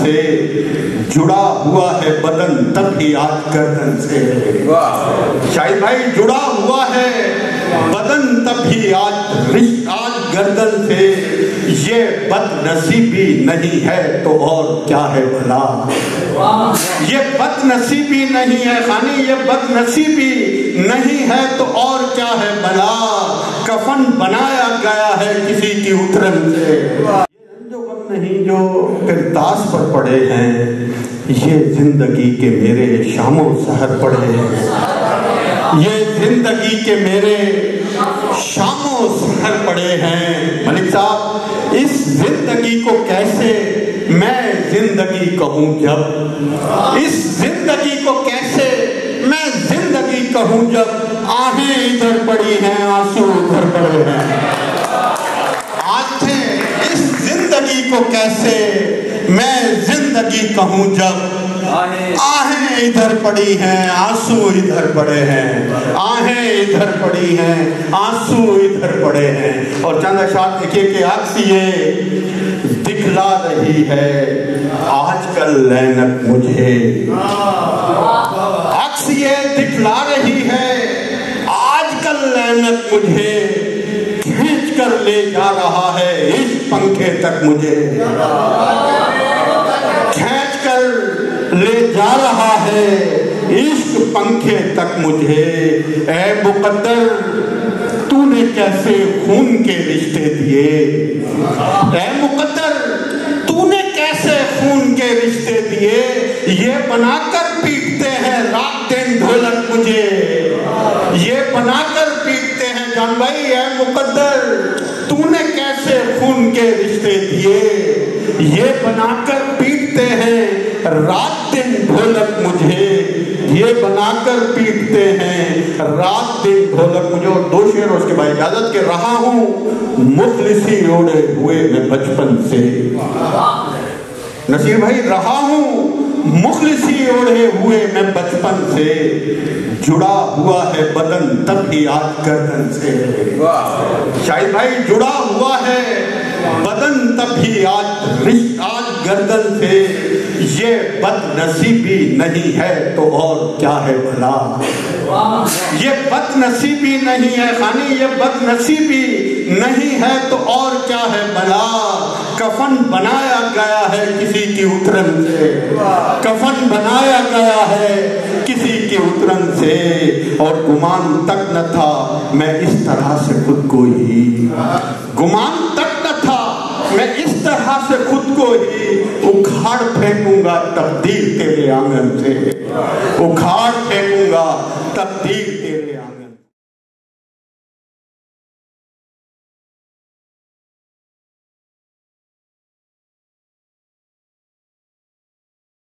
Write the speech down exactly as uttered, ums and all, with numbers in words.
سے، جڑا ہوا ہے بدن تب ہی آج گردن سے۔ شاہد بھائی جڑا ہوا ہے بدن تب ہی آج آج گردن سے، یہ بد نصیبی نہیں ہے تو اور کیا ہے بھلا، یہ بد نصیبی نہیں ہے خانی، یہ بد نصیبی نہیں ہے تو اور کیا ہے بھلا، کفن بنایا گیا ہے کسی کی اترن سے، جو غم نہیں جو کرتاس پر پڑے ہیں، یہ زندگی کے میرے شام و سحر پڑے ہیں، یہ زندگی کے میرے شام و سحر پڑے ہیں۔ ملک صاحب اس زندگی کو کیسے میں زندگی کہوں جب، اس زندگی کو کیسے میں زندگی کہوں جب، آہیں ادھر پڑی ہیں آنسو ادھر پڑے ہیں، آنکھیں اس زندگی کو کیسے میں زندگی کہوں جب، آہیں ادھر پڑی ہیں آنسو ادھر پڑے ہیں، آہیں ادھر پڑی ہیں آنسو ادھر پڑے ہیں۔ اور چند اشعار دیکھیے کہ عکس یہ دکھلا رہی ہے آج کل لعنت مجھے، عکس یہ دکھلا رہی ہے آج کل لعنت مجھے، کھینچ کر لے جا رہا ہے عشق پنکھے تک مجھے، کھینچ کر لے جا رہا ہے عشق پنکھے تک مجھے، اے مقدر تو نے کیسے خون کے رشتے دیے، اے مقدر تو نے کیسے خون کے رشتے دیے، یہ بنا کر پیٹتے ہیں رات دن ڈھولک مجھے، یہ بنا کر پیٹتے ہیں جان بھائی، اے مقدر تو نے کیسے خون کے رشتے دیے، یہ بنا کر پیٹتے ہیں رات دن ڈھولک مجھے، یہ بنا کر پیٹتے ہیں رات دن ڈھولک مجھے۔ اور دو شعر اس کے بعد اجازت کے رہا ہوں مخلصی اوڑے ہوئے میں بچپن سے، نصیر بھائی رہا ہوں مخلصی اوڑھے ہوئے میں بچپن سے، جڑا ہوا ہے بدن تب ہی آج گردن سے، شاہد بھائی جڑا ہوا ہے بدن تب ہی آج آج گردن سے، یہ بد نصیبی نہیں ہے تو اور کیا ہے بھلا، یہ بد نصیبی نہیں ہے خانی، یہ بد نصیبی نہیں ہے تو اور کیا ہے بھلا، کفن بنایا گیا ہے کسی کی اترن سے، کفن بنایا گیا ہے کسی کی اترن سے، اور گمان تک نہ تھا میں اس طرح سے خود کو ہی، گمان تک نہ تھا میں اس طرح سے خود کو ہی اکھاڑ پھینکوں گا تقدیر تیرے آنگن سے، اکھاڑ پھینکوں گا تقدیر